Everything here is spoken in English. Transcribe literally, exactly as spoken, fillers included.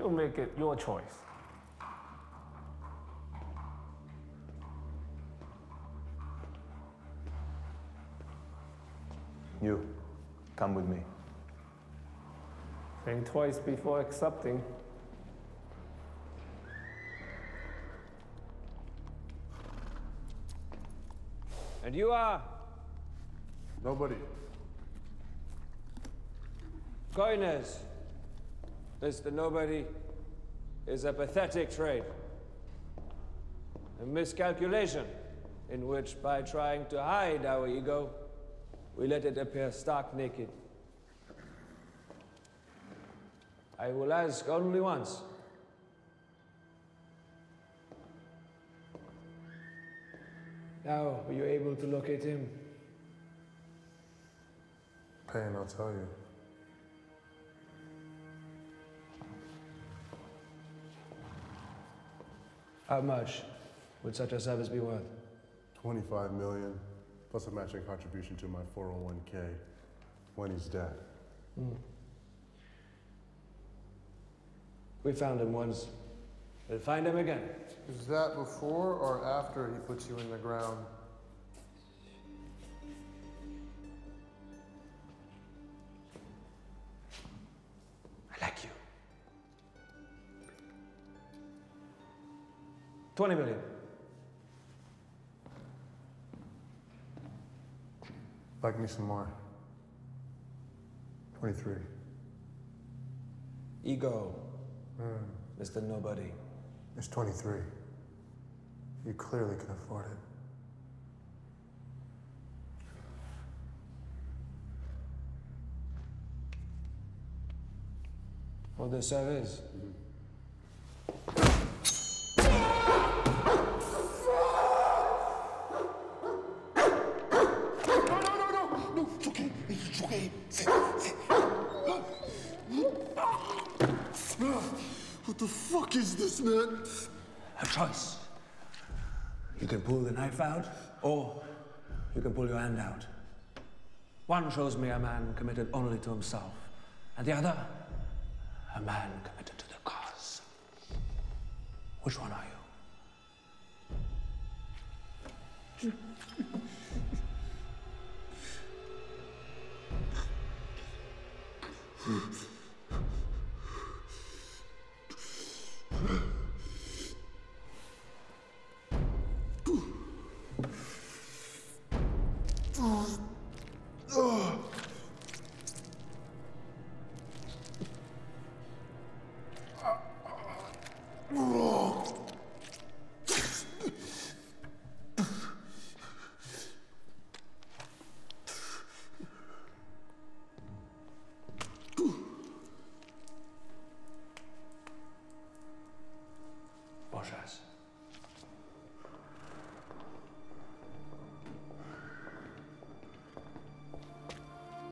You make it your choice. You, come with me. Think twice before accepting. And you are? Nobody. Coiners. Mister Nobody is a pathetic trait. A miscalculation in which, by trying to hide our ego, we let it appear stark naked. I will ask only once. Now, were you able to locate him? Pay and I'll tell you. How much would such a service be worth? twenty-five million, plus a matching contribution to my four oh one K when he's dead. Mm. We found him once. We'll find him again. Is that before or after he puts you in the ground? I like you. Twenty million. Like me some more. twenty-three. Ego, Mm. Mister Nobody. It's twenty-three. You clearly can afford it. Well, the service. No, no, no, no! No, it's okay. It's okay. Sit, sit. What the fuck is this, man? A choice. You can pull the knife out, or you can pull your hand out. One shows me a man committed only to himself, and the other, a man committed to the cause. Which one are you? Boschas.